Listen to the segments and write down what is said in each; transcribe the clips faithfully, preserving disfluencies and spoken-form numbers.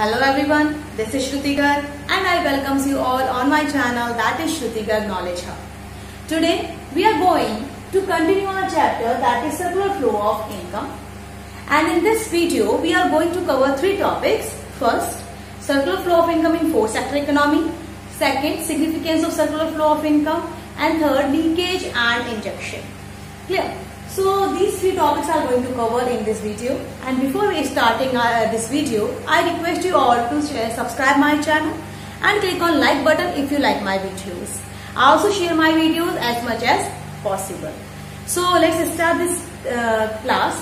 Hello everyone, this is Shruti Garg and I welcome you all on my channel, that is Shruti Garg Knowledge Hub. Today we are going to continue our chapter, that is circular flow of income, and in this video we are going to cover three topics. First, circular flow of income in four sector economy. Second, significance of circular flow of income, and third, linkage and injection. Clear? So these three topics are going to cover in this video, and before we starting uh, this video, I request you all to share, subscribe my channel and click on like button if you like my videos. I also share my videos as much as possible. So let's start this uh, class.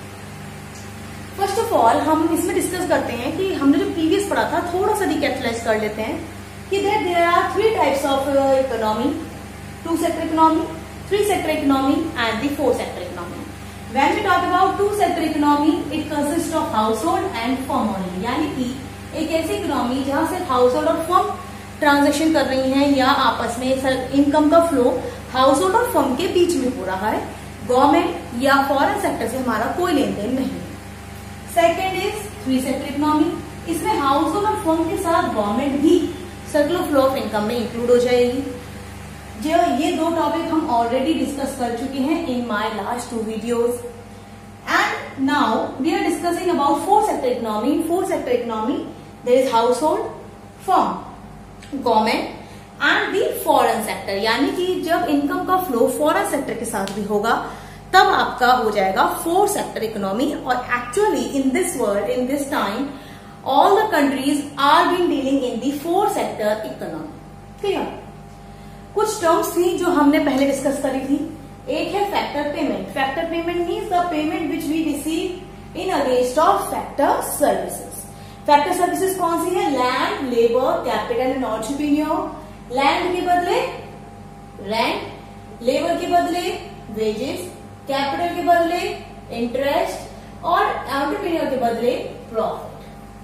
First of all, हम इसमें discuss करते हैं कि हमने जो previous पढ़ा था थोड़ा सा रिकैपिटलाइज कर लेते हैं कि there there are three types of economy, two sector economy, three sector economy and the four sector economy. When we talk about two sector economy, it consists of household and firm only. यानी कि एक ऐसी economy जहाँ से household और firm transaction कर रही हैं या आपस में इनकम का फ्लो हाउसहोल्ड और फर्म के बीच में हो रहा है, गवर्नमेंट या फॉरेन सेक्टर से हमारा कोई लेन देन नहीं। Second is three sector economy, इसमें हाउसहोल्ड और फर्म के साथ गवर्नमेंट भी सर्कुलर फ्लो ऑफ इनकम में इंक्लूड हो जाएगी। जो ये दो टॉपिक हम ऑलरेडी डिस्कस कर चुके हैं in my last two videos, and now we are discussing about four sector economy. In four sector economy there is household, firm, government and the foreign sector, यानी कि जब इनकम का flow foreign sector के साथ भी होगा तब आपका हो जाएगा फोर सेक्टर इकोनॉमी। और actually in this world, in this time, all the countries are been dealing in the four sector economy. ठीक है, कुछ टर्म्स थी जो हमने पहले डिस्कस करी थी। एक है factor payment. Factor payment means the payment which we receive in against of factor services. Factor services कौन सी है? Land, labour, capital and entrepreneur. Land के बदले रेंट, लेबर के बदले वेजेस, कैपिटल के बदले इंटरेस्ट और एंटरप्रेन्योर के बदले profit.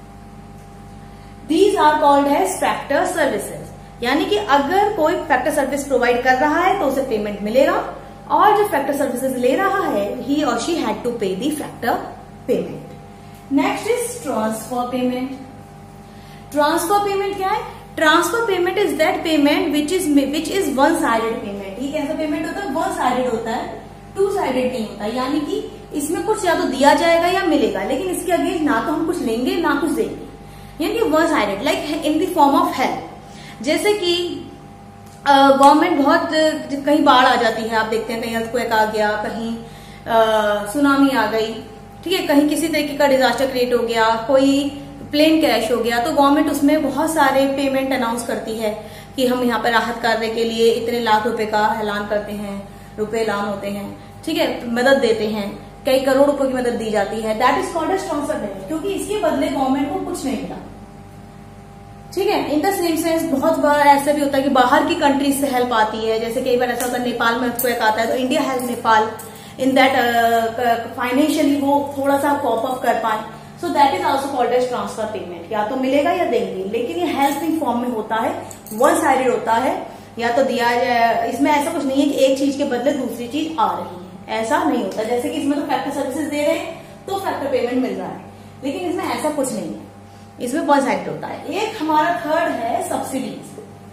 These are called as factor services. यानी कि अगर कोई फैक्टर सर्विस प्रोवाइड कर रहा है तो उसे पेमेंट मिलेगा, और जो फैक्टर सर्विसेज ले रहा है ही और she had to pay the factor payment. Next is transfer payment. Transfer payment क्या है? Transfer payment is that payment which is which is one sided payment. ये कैसा पेमेंट होता है? वन साइडेड होता है, टू साइडेड नहीं होता। यानी कि इसमें कुछ या तो दिया जाएगा या मिलेगा, लेकिन इसके अगेंस्ट ना तो हम कुछ लेंगे ना कुछ देंगे। यानी कि one sided, like in the form of help. जैसे कि गवर्नमेंट बहुत कहीं बाढ़ आ जाती है, आप देखते हैं कहीं अर्थक्वेक आ गया, कहीं सुनामी आ गई, ठीक है, कहीं किसी तरीके का डिजास्टर क्रिएट हो गया, कोई प्लेन क्रैश हो गया, तो गवर्नमेंट उसमें बहुत सारे पेमेंट अनाउंस करती है कि हम यहाँ पर राहत कार्य के लिए इतने लाख रुपए का ऐलान करते हैं, रुपए ऐलान होते हैं, ठीक है, मदद देते हैं, कई करोड़ रुपए की मदद दी जाती है। That is called as transfer payment, क्योंकि इसके बदले गवर्नमेंट को कुछ नहीं मिला। ठीक है, इन द सेम सेंस बहुत बार ऐसा भी होता है कि बाहर की कंट्रीज से हेल्प आती है। जैसे कई बार ऐसा होता है नेपाल में अर्थक्वेक आता है तो India help Nepal in that financially वो थोड़ा सा कॉप अप कर पाए। So that is also called as transfer payment. या तो मिलेगा या देंगे, लेकिन ये हेल्पिंग फॉर्म में होता है, वन साइडेड होता है। या तो दिया जाए, इसमें ऐसा कुछ नहीं है कि एक चीज के बदले दूसरी चीज आ रही है, ऐसा नहीं होता। जैसे कि इसमें तो फैक्टर सर्विसेज दे रहे हैं तो फैक्टर पेमेंट मिल रहा है, लेकिन इसमें ऐसा कुछ नहीं है, इसमें वन साइड होता है। एक हमारा थर्ड है सब्सिडीज।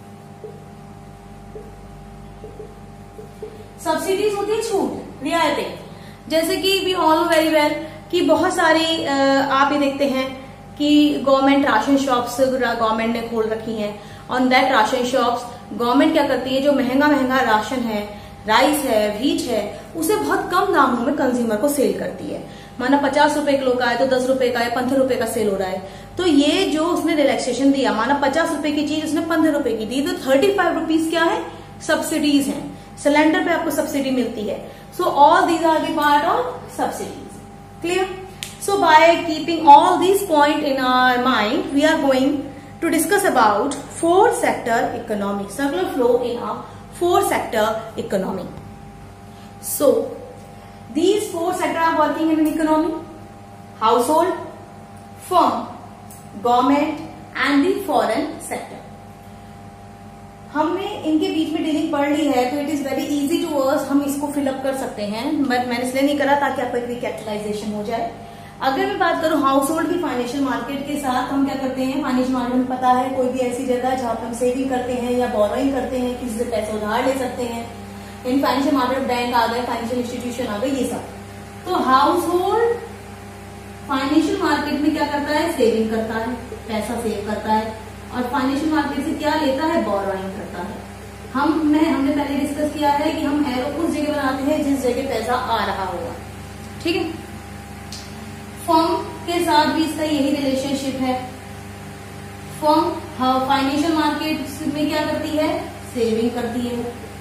सब्सिडीज होती है छूट, रियायतें। जैसे कि we all know very well कि बहुत सारी आप ये देखते हैं कि गवर्नमेंट राशन शॉप्स गवर्नमेंट ने खोल रखी हैं। On that ration shops government क्या करती है, जो महंगा महंगा राशन है, राइस है, व्हीट है, उसे बहुत कम दामों में कंज्यूमर को सेल करती है। माना पचास रुपए किलो का है तो दस रुपए का या पंद्रह रुपए का सेल हो रहा है, तो ये जो उसने रिलैक्सेशन दिया, माना पचास रुपए की चीज उसने पंद्रह रुपए की दी, तो थर्टी फाइव रुपीज क्या है? सब्सिडीज हैं। सिलेंडर पे आपको सब्सिडी मिलती है। So all these are the part of subsidies. Clear? So by keeping all these point in our mind, we are going to discuss about four sector economy, circular flow in our four sector economy. So these four sectors are working in an economy: household, firm, government and the foreign sector. हमने इनके बीच में dealing पढ़ ली है, तो it is very easy to us, हम इसको fill up कर सकते हैं, बट मैंने इसलिए नहीं करा ताकि आपको एक रिकैपिटलाइजेशन हो जाए. अगर मैं बात करूं हाउस होल्ड की फाइनेंशियल मार्केट के साथ, हम क्या करते हैं, फाइनेंशियल मार्केट में पता है कोई भी ऐसी जगह है जहां पर हम सेविंग करते हैं या बोरोइंग करते हैं, किसी से पैसे उधार ले सकते हैं। इन फाइनेंशियल मार्केट बैंक आ गए, फाइनेंशियल इंस्टीट्यूशन आ गए, ये सब। तो हाउस होल्ड फाइनेंशियल मार्केट में क्या करता है, सेविंग करता है, पैसा सेव करता है, और फाइनेंशियल मार्केट से क्या लेता है, बोरोइंग करता है। हम मैं हमने पहले डिस्कस किया है कि हम एरो उस जगह बनाते हैं जिस जगह पैसा आ रहा होगा, ठीक है। फर्म के साथ भी इसका यही रिलेशनशिप है। फर्म फाइनेंशियल मार्केट में क्या करती है, सेविंग करती है,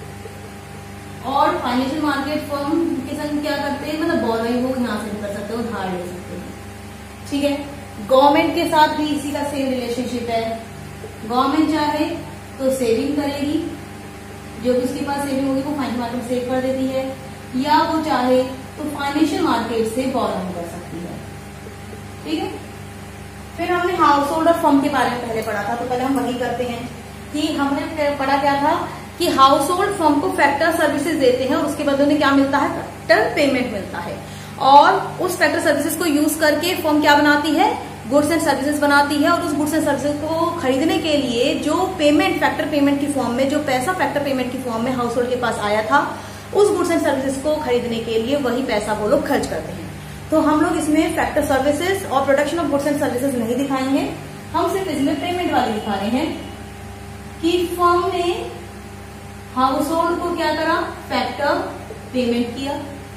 और फाइनेंशियल मार्केट फर्म के साथ क्या करते हैं, मतलब बोरोइंग वो यहां से भी कर सकते हो, उधार ले सकते हैं, ठीक है। गवर्नमेंट के साथ भी इसी का सेम रिलेशनशिप है। गवर्नमेंट चाहे तो सेविंग करेगी, जो भी उसके पास सेविंग होगी वो फाइनेंशियल मार्केट सेव कर देती है, या वो चाहे तो फाइनेंशियल मार्केट से बोरोइंग कर सकती है, ठीक है। फिर हमने हाउस होल्ड और फर्म के बारे में पहले पढ़ा था, तो पहले हम वही करते हैं कि हमने पढ़ा क्या था कि हाउस होल्ड फर्म को फैक्टर सर्विसेज देते हैं और उसके बदले में क्या मिलता है, फैक्टर पेमेंट मिलता है। और उस फैक्टर सर्विसेज को यूज करके फर्म क्या बनाती है, गुड्स एंड सर्विसेज बनाती है, और उस गुड्स एंड सर्विसेज को खरीदने के लिए जो पेमेंट फैक्टर पेमेंट की फॉर्म में, जो पैसा फैक्टर पेमेंट की फॉर्म में हाउस होल्ड के पास आया था, उस गुड्स एंड सर्विसेज को खरीदने के लिए वही पैसा वो लोग खर्च करते हैं। तो हम लोग इसमें फैक्टर सर्विसेज और production of goods and services नहीं दिखाएंगे, हम सिर्फ इसमें पेमेंट वाली दिखा रहे हैं कि फर्म ने हाउस होल्ड को क्या करा, फैक्टर पेमेंट किया,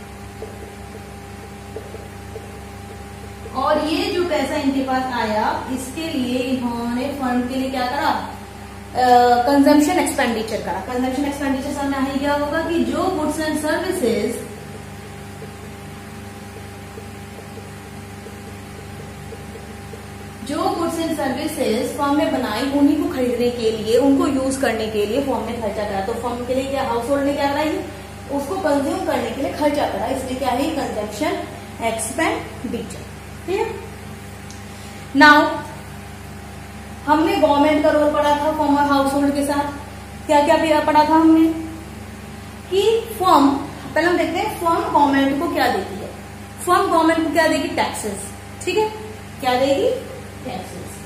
और ये जो पैसा इनके पास आया इसके लिए इन्होंने फर्म के लिए क्या करा, कंजम्पशन एक्सपेंडिचर करा। कंजम्पशन एक्सपेंडिचर सामने ही क्या होगा कि जो गुड्स एंड सर्विसेज जो गुड्स एंड सर्विसेज फर्म ने बनाई उन्हीं को खरीदने के लिए, उनको यूज करने के लिए फर्म ने खर्चा करा। तो फर्म के लिए क्या, हाउस होल्ड ने क्या करा, उसको कंज्यूम करने के लिए खर्चा करा, इसलिए क्या है, कंजम्पशन एक्सपेंडिचर, ठीक है। नाउ हमने गवर्नमेंट का रोल पढ़ा था फर्म और हाउस होल्ड के साथ। क्या क्या पढ़ा था हमने कि फर्म, पहले हम देखते हैं फर्म गवर्नमेंट को क्या देती है। फर्म गवर्नमेंट को क्या देगी, टैक्सेस, ठीक है, क्या देगी, टैक्सेस।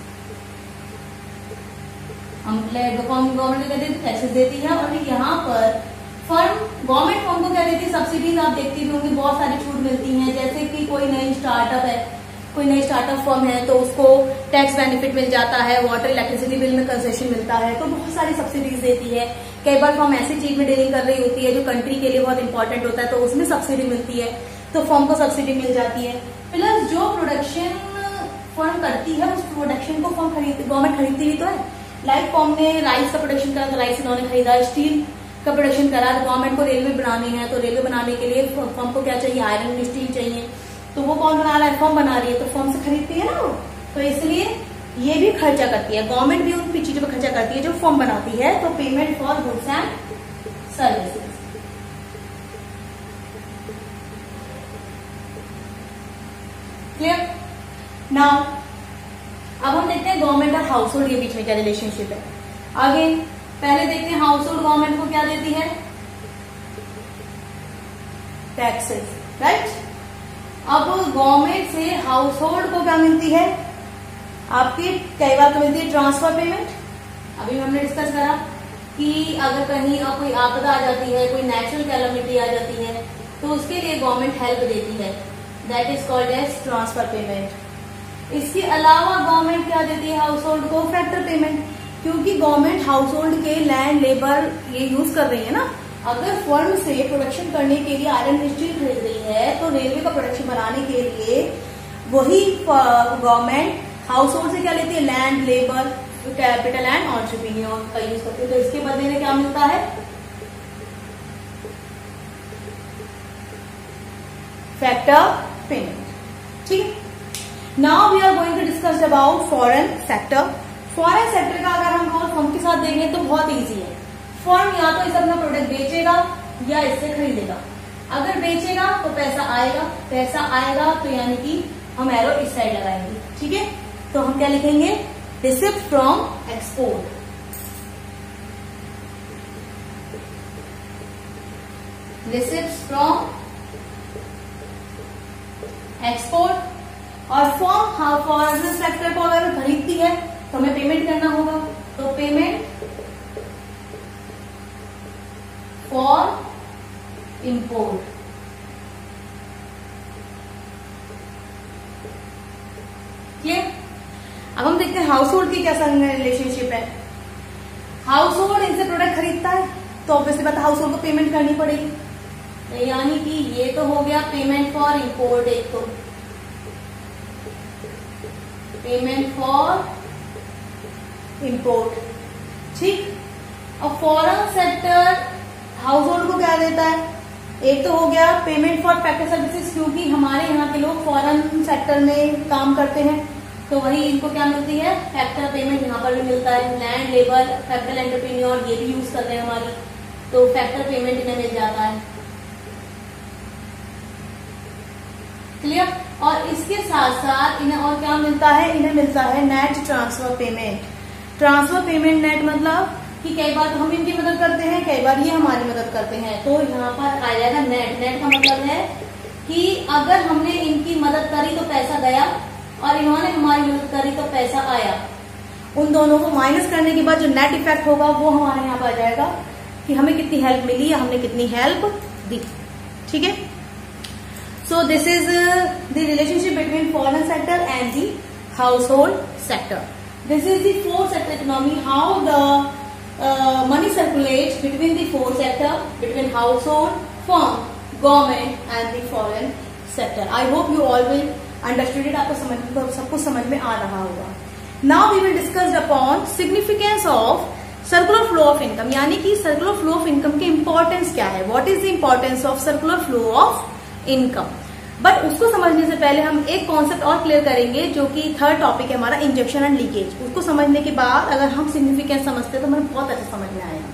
हम फर्म गवर्नमेंट को क्या देती है, टैक्सेस देती है। और यहाँ पर फर्म गवर्नमेंट फर्म को क्या देती है, सब्सिडीज आप देखती भी होंगी, बहुत सारी छूट मिलती हैं। जैसे कि कोई नई स्टार्टअप है, कोई नई स्टार्टअप फर्म है तो उसको टैक्स बेनिफिट मिल जाता है, वाटर इलेक्ट्रिसिटी बिल में कंसेशन मिलता है, तो बहुत सारी सब्सिडीज देती है। कई बार फर्म ऐसी चीज में डीलिंग कर रही होती है जो कंट्री के लिए बहुत इंपॉर्टेंट होता है, तो उसमें सब्सिडी मिलती है, तो फर्म को सब्सिडी मिल जाती है। प्लस जो प्रोडक्शन फर्म करती है उस प्रोडक्शन को फर्म खरीद गवर्नमेंट खरीदती भी तो है। लाइक फर्म ने राइस का प्रोडक्शन करा तो राइस इन्होंने खरीदा, स्टील का प्रोडक्शन करा तो गवर्नमेंट को रेलवे बनानी है, तो रेलवे बनाने के लिए फर्म को क्या चाहिए, आयरन स्टील चाहिए, तो वो कौन बना रहा है, फर्म बना रही है, तो फर्म से खरीदती है ना वो। तो इसलिए ये भी खर्चा करती है, गवर्नमेंट भी उन चीजों पर खर्चा करती है जो फर्म बनाती है। तो payment for goods and services, clear. Now अब हम देखते हैं गवर्नमेंट और हाउस होल्ड के बीच में क्या रिलेशनशिप है। आगे पहले देखते हैं हाउस होल्ड गवर्नमेंट को क्या देती है, टैक्सेस, राइट। अब गवर्नमेंट से हाउस होल्ड को क्या मिलती है, आपकी कई बार तो मिलती है ट्रांसफर पेमेंट। अभी हमने डिस्कस करा कि अगर कहीं अब कोई आपदा आ जाती है, कोई नेचुरल कैलामिटी आ जाती है, तो उसके लिए गवर्नमेंट हेल्प देती है, that is called as transfer payment. इसके अलावा गवर्नमेंट क्या देती है हाउस होल्ड को, फैक्टर पेमेंट, क्योंकि गवर्नमेंट हाउस होल्ड के लैंड लेबर ये यूज कर रही है ना। अगर फर्म से प्रोडक्शन करने के लिए आयरन स्टील खरीद रही है तो रेलवे का प्रोडक्शन बनाने के लिए वही गवर्नमेंट हाउस होल्ड से क्या लेती है, land labour capital and entrepreneur का यूज करते हैं। तो इसके बदले में क्या मिलता है, फैक्टर पेमेंट, ठीक है। Now we are going to discuss about foreign sector. Foreign sector का अगर हम रोल फर्म के साथ देखें तो बहुत इजी है। फर्म या तो इसे अपना प्रोडक्ट बेचेगा या इससे खरीदेगा। अगर बेचेगा तो पैसा आएगा, पैसा आएगा तो यानी कि हम एरो इस साइड लगाएंगे, ठीक है। तो हम क्या लिखेंगे, receipt from export, receipt from export. और फॉर्म हाँ फॉरेन सेक्टर को अगर खरीदती है तो हमें पेमेंट करना होगा, तो पेमेंट फॉर इंपोर्ट। क्लियर? अब हम देखते हैं हाउस होल्ड की क्या रिलेशनशिप है। हाउस होल्ड इनसे प्रोडक्ट खरीदता है तो ऑब्वियसली बात हाउस होल्ड को पेमेंट करनी पड़ेगी, यानी कि ये तो हो गया पेमेंट फॉर इंपोर्ट, एक तो पेमेंट फॉर इंपोर्ट, ठीक। और फॉरेन सेक्टर हाउस होल्ड को क्या देता है, एक तो हो गया पेमेंट फॉर फैक्टर सर्विसेज, क्योंकि हमारे यहाँ के लोग फॉरेन सेक्टर में काम करते हैं तो वही इनको क्या मिलती है, फैक्टर पेमेंट यहाँ पर भी मिलता है। लैंड लेबर फैक्टर एंटरप्रेन्योर ये भी यूज कर रहे हैं हमारी, तो फैक्टर पेमेंट इन्हें मिल जाता है। क्लियर? और इसके साथ साथ इन्हें और क्या मिलता है, इन्हें मिलता है net transfer payment. Transfer payment net मतलब कि कई बार तो हम इनकी मदद करते हैं, कई बार ये हमारी मदद करते हैं, तो यहाँ पर आ जाएगा नेट। नेट का मतलब है कि अगर हमने इनकी मदद करी तो पैसा गया और इन्होंने हमारी मदद करी तो पैसा आया, उन दोनों को माइनस करने के बाद जो नेट इफेक्ट होगा वो हमारे यहाँ पर आ जाएगा कि हमें कितनी हेल्प मिली या हमने कितनी हेल्प दी। ठीक है, so this is the relationship between foreign sector and the household sector. This is the four sector economy, how the money circulate between the four sector, between household, firm, government and the foreign sector. I hope you all will understood it, आपको समझ सब कुछ समझ में आ रहा होगा। Now we will discuss upon significance of circular flow of income, यानी कि सर्कुलर फ्लो ऑफ इनकम की इंपॉर्टेंस क्या है, what is the importance of circular flow of income. But उसको समझने से पहले हम एक कॉन्सेप्ट और क्लियर करेंगे जो कि थर्ड टॉपिक है हमारा, इंजेक्शन एंड लीकेज। उसको समझने के बाद अगर हम सिग्निफिकेंस समझते हैं तो हमें बहुत अच्छा समझ में आएगा।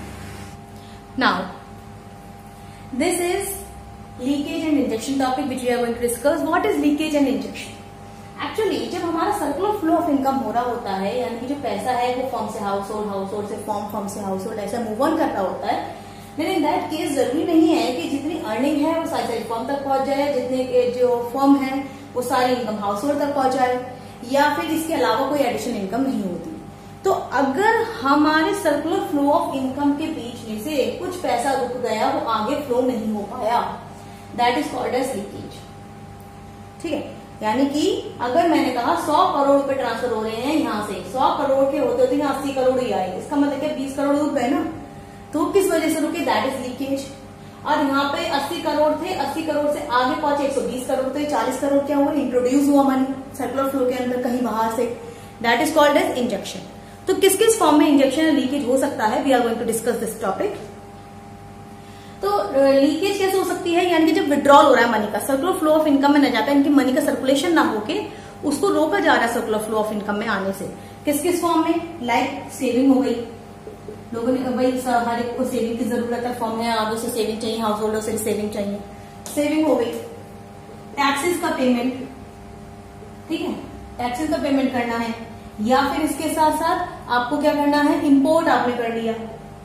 Now this is leakage and injection topic which we are going to discuss. What is leakage and injection? Actually जब हमारा सर्कुलर फ्लो ऑफ इनकम हो रहा होता है, यानी कि जो पैसा है वो फॉर्म से हाउस होल्ड, हाउस होल्ड से फॉर्म, फॉर्म से हाउस होल्ड, ऐसा मूव ऑन कर रहा होता है, लेकिन इन दैट केस जरूरी नहीं है कि जितनी अर्निंग है वो सारी सारी फॉर्म तक पहुंच जाए, जितने जो फॉर्म है वो सारी इनकम हाउस होल्ड तक पहुंच जाए, या फिर इसके अलावा कोई एडिशनल इनकम नहीं होती। तो अगर हमारे सर्कुलर फ्लो ऑफ इनकम के बीच में से कुछ पैसा रुक गया, वो आगे फ्लो नहीं हो पाया, that is called as leakage. ठीक है, यानी कि अगर मैंने कहा सौ करोड़ रुपए ट्रांसफर हो रहे हैं यहाँ से, सौ करोड़ के होते होते यहाँ अस्सी करोड़ ही आए, इसका मतलब क्या बीस करोड़ रुक गए ना, तो किस वजह से रुके, दैट इज लीकेज। और यहाँ पे अस्सी करोड़ थे, अस्सी करोड़ से आगे पहुंचे एक सौ बीस करोड़, तो चालीस करोड़ क्या हुआ, इंट्रोड्यूस हुआ मनी सर्कुलर फ्लो के अंदर कहीं बाहर से, that is called as injection. तो किस किस फॉर्म में इंजेक्शन या लीकेज हो सकता है, we are going to discuss this topic. तो लीकेज कैसे हो सकती है, यानी कि जब विड्रॉल हो रहा है मनी का, सर्कुलर फ्लो ऑफ इनकम में न जाता है, इनकी मनी का सर्कुलेशन ना होके उसको रोका जा रहा है सर्कुलर फ्लो ऑफ इनकम में आने से। किस किस फॉर्म में, लाइक सेविंग हो गई, लोगों ने भाई हर एक को सेविंग की जरूरत है, फॉर्म है आगे से सेविंग चाहिए, हाउस होल्डर से भी सेविंग चाहिए, सेविंग हो गई। टैक्सेस का पेमेंट, ठीक है, टैक्सेस का पेमेंट करना है, या फिर इसके साथ साथ आपको क्या करना है, इंपोर्ट आपने कर लिया,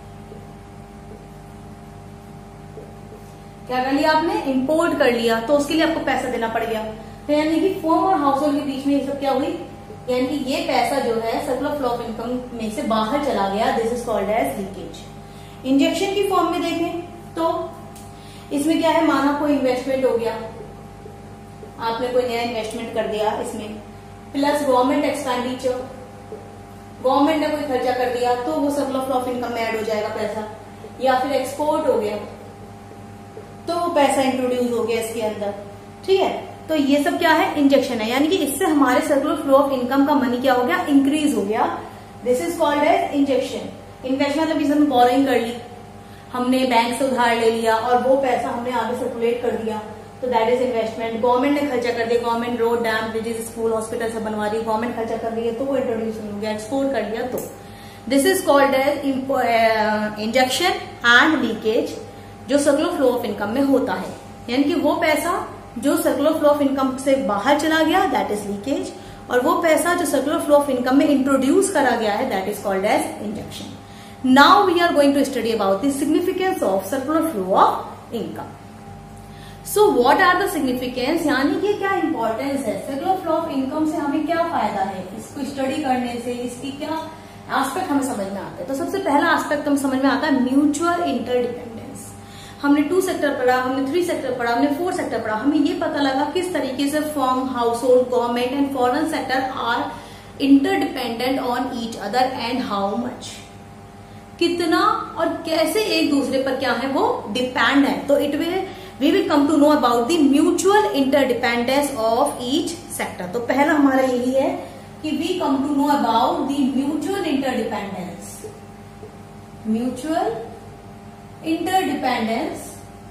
क्या कर लिया आपने, इंपोर्ट कर लिया, तो उसके लिए आपको पैसा देना पड़ गया। तो यानी कि फर्म और हाउस होल्ड के बीच में ये सब क्या हुई, यानी कि ये पैसा जो है सर्कुलर फ्लो ऑफ इनकम में से बाहर चला गया, this is called as leakage. Injection की फॉर्म में देखें तो इसमें क्या है, माना कोई इन्वेस्टमेंट हो गया, आपने कोई नया इन्वेस्टमेंट कर दिया इसमें, प्लस गवर्नमेंट एक्सपेंडिचर, गवर्नमेंट ने कोई खर्चा कर दिया तो वो सर्कुलर फ्लो ऑफ इनकम में ऐड हो जाएगा पैसा, या फिर एक्सपोर्ट हो गया तो वो पैसा इंट्रोड्यूस हो गया इसके अंदर। ठीक है, तो ये सब क्या है, इंजेक्शन है, यानी कि इससे हमारे सर्कुलर फ्लो ऑफ इनकम का मनी क्या हो गया, इंक्रीज हो गया, this is called as injection. Investment मतलब हमने बोरोइंग कर ली, हमने बैंक से उधार ले लिया और वो पैसा हमने आगे सर्कुलेट कर दिया, तो दैट इज इन्वेस्टमेंट। गवर्नमेंट ने खर्चा कर दिया, government road, dam, bridges, school, hospital सब बनवा रही है, गवर्नमेंट खर्चा कर रही है तो वो इंट्रोड्यूस हो गया, एक्सपोर्ट कर दिया, तो this is called as injection and leakage, जो सर्कुलर फ्लो ऑफ इनकम में होता है, यानी कि वो पैसा जो सर्कुलर फ्लो ऑफ इनकम से बाहर चला गया, दैट इज लीकेज, और वो पैसा जो सर्कुलर फ्लो ऑफ इनकम में इंट्रोड्यूस करा गया है, that is called as injection. Now we are going to study about the significance of circular flow of income. So what are the significance, यानी कि क्या इंपॉर्टेंस है सर्कुलर फ्लो ऑफ इनकम फायदा है, इसको स्टडी करने से इसकी क्या एस्पेक्ट हमें समझ में आता है। तो सबसे पहला एस्पेक्ट हमें समझ में आता है म्यूचुअल इंटरडिपेंडेंस। हमने टू सेक्टर पढ़ा, हमने थ्री सेक्टर पढ़ा, हमने फोर सेक्टर पढ़ा, हमें ये पता लगा किस तरीके से firm, household, government and foreign sector are interdependent on each other and how much, कितना और कैसे एक दूसरे पर क्या है वो डिपेंड है। तो it will we will come to know about the mutual interdependence of each sector. तो पहला हमारा यही है कि we come to know about the mutual interdependence, mutual interdependence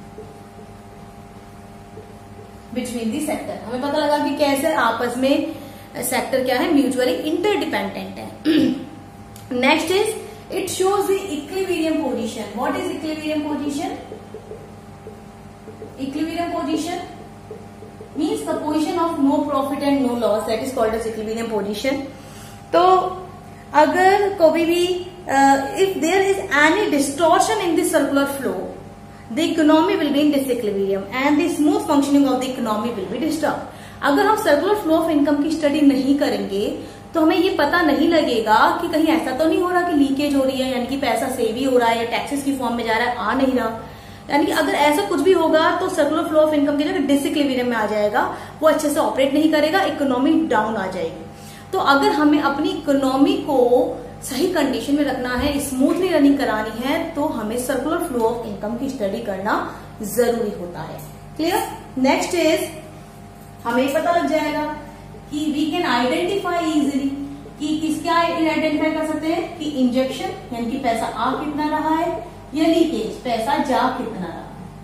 between the sector. हमें पता लगा कि कैसे आपस में सेक्टर क्या है, म्यूचुअली इंटरडिपेंडेंट है। Next is it shows the equilibrium position. What is equilibrium position? Equilibrium position means the position of no profit and no loss, that is called as equilibrium position. तो अगर कोई भी if there is any distortion in the circular flow, the economy will be in disequilibrium and the smooth functioning of the economy will be disturbed. अगर हम circular flow of income की study नहीं करेंगे तो हमें ये पता नहीं लगेगा कि कहीं ऐसा तो नहीं हो रहा कि लीकेज हो रही है, यानी कि पैसा सेव ही हो रहा है या टैक्सेस की फॉर्म में जा रहा है, आ नहीं रहा। यानी कि अगर ऐसा कुछ भी होगा तो सर्कुलर फ्लो ऑफ इनकम की जगह डिसइक्विलिब्रियम में आ जाएगा, वो अच्छे से ऑपरेट नहीं करेगा, इकोनॉमी डाउन आ जाएगी। तो अगर हमें अपनी इकोनॉमी को सही कंडीशन में रखना है, स्मूथली रनिंग करानी है, तो हमें सर्कुलर फ्लो ऑफ इनकम की स्टडी करना जरूरी होता है। क्लियर? नेक्स्ट इज हमें पता लग जाएगा कि वी कैन आइडेंटिफाई इजिली कि किसका आइडेंटिफाई कर सकते हैं कि इंजेक्शन यानी कि पैसा आ कितना रहा है या लीकेज पैसा जा कितना रहा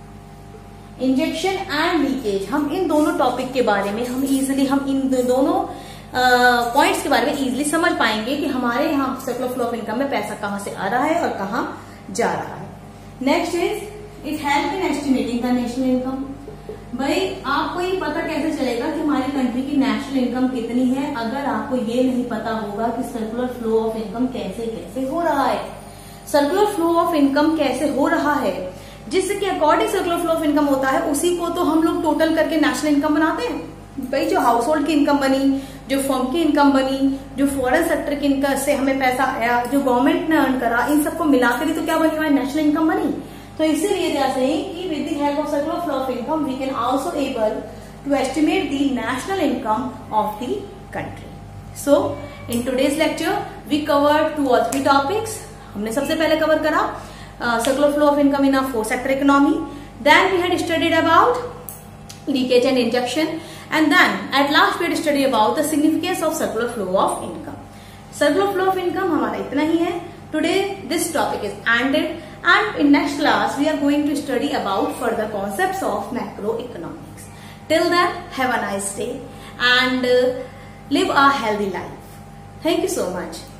है। इंजेक्शन एंड लीकेज, हम इन दोनों टॉपिक के बारे में हम इजिली हम इन दोनों पॉइंट्स के बारे में इजिली समझ पाएंगे कि हमारे यहाँ सर्कुलर फ्लो ऑफ इनकम में पैसा कहाँ से आ रहा है और कहाँ जा रहा है। Next is it help in estimating the national income. भाई आपको ये पता कैसे चलेगा कि हमारी कंट्री की नेशनल इनकम कितनी है अगर आपको ये नहीं पता होगा कि सर्कुलर फ्लो ऑफ इनकम कैसे कैसे हो रहा है। सर्कुलर फ्लो ऑफ इनकम कैसे हो रहा है, जिसके according circular flow of income होता है, उसी को तो हम लोग टोटल करके नेशनल इनकम बनाते हैं। भाई जो हाउस होल्ड की इनकम बनी, जो फर्म की इनकम बनी, जो फॉरेन सेक्टर की इनकम से हमें पैसा आया, जो गवर्नमेंट ने अर्न करा, इन सबको मिलाकर ही तो क्या बनी, हमारी नेशनल इनकम बनी। तो इसीलिए जैसे कि with the help of circular flow of income we can also able to estimate the national income of the country. So in today's lecture we cover two और थ्री टॉपिक्स। हमने सबसे पहले cover करा circular flow of income in a four sector economy, then we had studied about leakage and injection, and then at last we had study about the significance of circular flow of income. Circular flow of income हमारा इतना ही है। Today this topic is ended and in next class we are going to study about further concepts of macroeconomics. Till then, have a nice day and uh, live a healthy life. Thank you so much.